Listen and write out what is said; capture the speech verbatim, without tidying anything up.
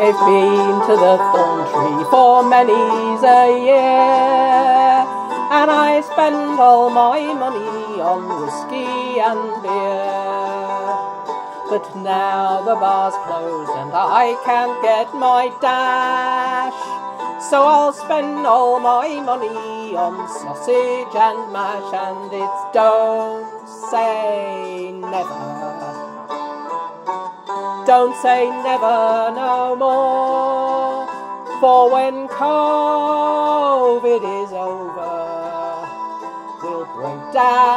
I've been to the Thorn Tree for many's a year, and I spend all my money on whiskey and beer. But now the bar's closed and I can't get my dash, so I'll spend all my money on sausage and mash. And it's don't say never, don't say never no more, for when COVID is over, we'll break down